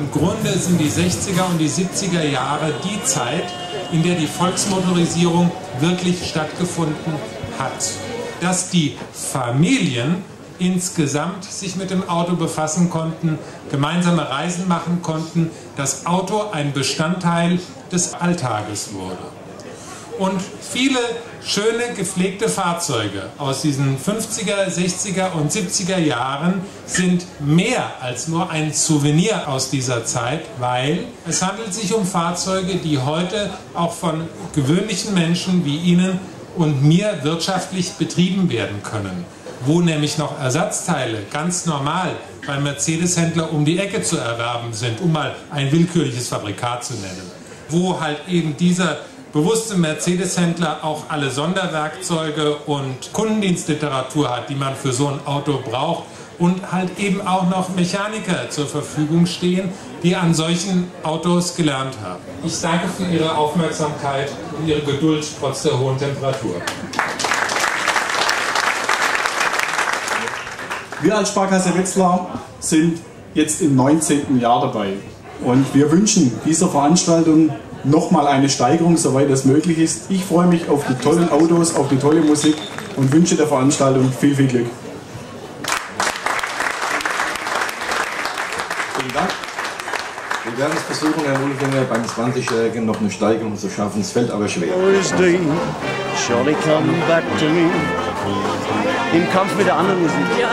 Im Grunde sind die 60er und die 70er Jahre die Zeit, in der die Volksmotorisierung wirklich stattgefunden hat. Dass die Familien insgesamt sich mit dem Auto befassen konnten, gemeinsame Reisen machen konnten, das Auto ein Bestandteil des Alltages wurde. Und viele schöne, gepflegte Fahrzeuge aus diesen 50er, 60er und 70er Jahren sind mehr als nur ein Souvenir aus dieser Zeit, weil es handelt sich um Fahrzeuge, die heute auch von gewöhnlichen Menschen wie Ihnen und mir wirtschaftlich betrieben werden können. Wo nämlich noch Ersatzteile ganz normal beim Mercedes-Händler um die Ecke zu erwerben sind, um mal ein willkürliches Fabrikat zu nennen. Wo halt eben dieser bewusste Mercedes-Händler auch alle Sonderwerkzeuge und Kundendienstliteratur hat, die man für so ein Auto braucht, und halt eben auch noch Mechaniker zur Verfügung stehen, die an solchen Autos gelernt haben. Ich danke für Ihre Aufmerksamkeit und Ihre Geduld trotz der hohen Temperatur. Wir als Sparkasse Wetzlar sind jetzt im 19. Jahr dabei und wir wünschen dieser Veranstaltung nochmal eine Steigerung, soweit es möglich ist. Ich freue mich auf die tollen Autos, auf die tolle Musik und wünsche der Veranstaltung viel, viel Glück. Vielen Dank. Wir werden es versuchen, Herr Wolfinger, beim 20-Jährigen noch eine Steigerung zu schaffen. Es fällt aber schwer. Johnny, come back to me. Im Kampf mit der anderen Musik. Ja.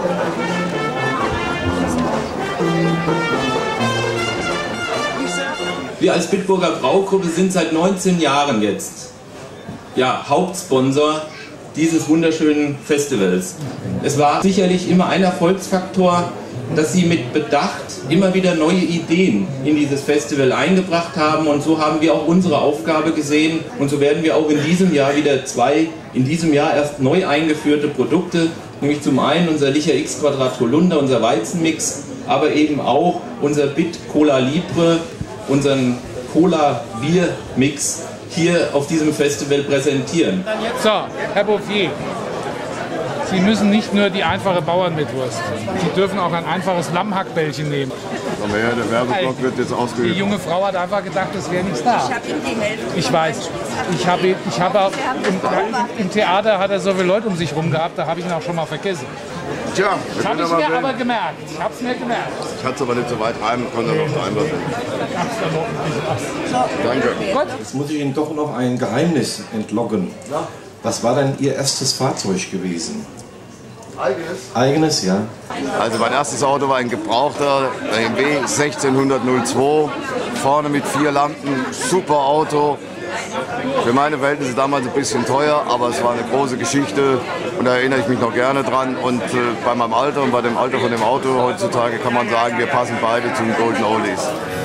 Wir als Bitburger Braugruppe sind seit 19 Jahren jetzt Hauptsponsor dieses wunderschönen Festivals. Es war sicherlich immer ein Erfolgsfaktor, dass Sie mit Bedacht immer wieder neue Ideen in dieses Festival eingebracht haben, und so haben wir auch unsere Aufgabe gesehen, und so werden wir auch in diesem Jahr wieder in diesem Jahr erst neu eingeführte Produkte, nämlich zum einen unser Licher X Quadrat Holunder, unser Weizenmix, aber eben auch unser Bit Cola Libre, unseren Cola Bier Mix hier auf diesem Festival präsentieren. So, Herr Bouffier, Sie müssen nicht nur die einfache Bauernmitwurst, Sie dürfen auch ein einfaches Lammhackbällchen nehmen. Aber ja, der Werbeblock wird jetzt ausgeübt. Die junge Frau hat einfach gedacht, es wäre nichts da. Ich habe ihm die Hälfte. Ich weiß. Ich habe auch im Theater hat er so viele Leute um sich rum gehabt, da habe ich ihn auch schon mal vergessen. Tja, das habe ich mir aber gemerkt. Ich habe es mir gemerkt. Ich hatte es aber nicht so weit rein, konnte noch einmal sehen. Danke. Jetzt muss ich Ihnen doch noch ein Geheimnis entlocken. Was war denn Ihr erstes Fahrzeug gewesen? Eigenes? Eigenes, ja. Also mein erstes Auto war ein gebrauchter BMW 1602, vorne mit 4 Lampen, super Auto. Für meine Verhältnisse damals ein bisschen teuer, aber es war eine große Geschichte und da erinnere ich mich noch gerne dran. Und bei meinem Alter und bei dem Alter von dem Auto heutzutage kann man sagen, wir passen beide zu den Golden Oldies.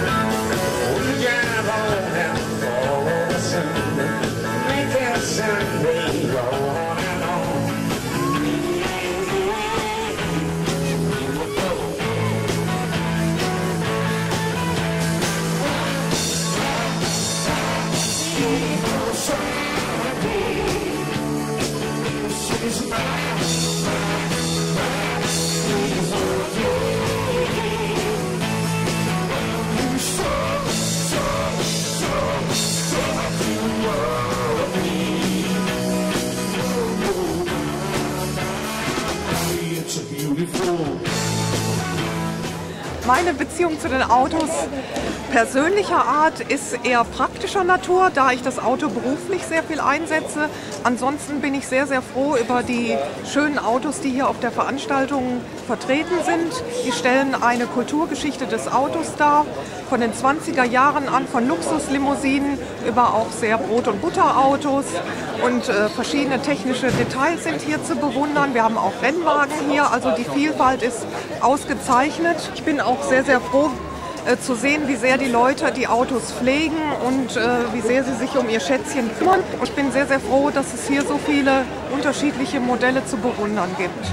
Meine Beziehung zu den Autos persönlicher Art ist eher praktischer Natur, da ich das Auto beruflich sehr viel einsetze. Ansonsten bin ich sehr, sehr froh über die schönen Autos, die hier auf der Veranstaltung vertreten sind. Die stellen eine Kulturgeschichte des Autos dar, von den 20er Jahren an, von Luxuslimousinen über auch sehr Brot- und Butterautos, und verschiedene technische Details sind hier zu bewundern. Wir haben auch Rennwagen hier, also die Vielfalt ist ausgezeichnet. Ich bin auch sehr, sehr froh zu sehen, wie sehr die Leute die Autos pflegen und wie sehr sie sich um ihr Schätzchen kümmern. Und ich bin sehr, sehr froh, dass es hier so viele unterschiedliche Modelle zu bewundern gibt.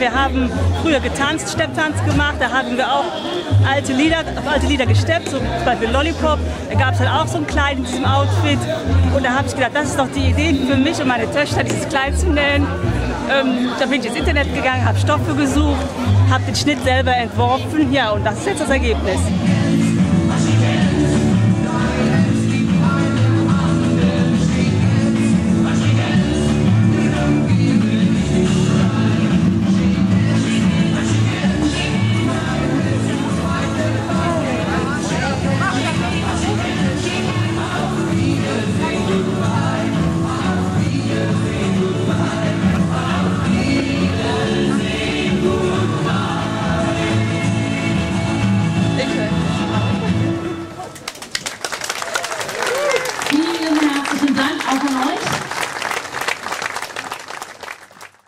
Wir haben früher getanzt, Stepptanz gemacht, da haben wir auch auf alte Lieder gesteppt, so zum Beispiel Lollipop. Da gab es halt auch so ein Kleid in diesem Outfit. Und da habe ich gedacht, das ist doch die Idee für mich und meine Töchter, dieses Kleid zu nähen. Da bin ich ins Internet gegangen, habe Stoffe gesucht, habe den Schnitt selber entworfen. Ja, und das ist jetzt das Ergebnis.